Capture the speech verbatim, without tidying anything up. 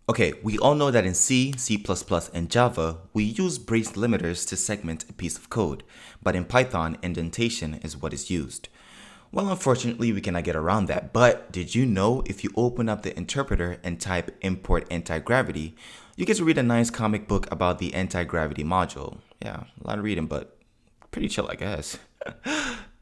Okay, we all know that in C, C++, and Java, we use brace limiters to segment a piece of code, but in Python, indentation is what is used. Well, unfortunately, we cannot get around that, but did you know if you open up the interpreter and type import anti-gravity, you get to read a nice comic book about the anti-gravity module. Yeah, a lot of reading, but pretty chill, I guess.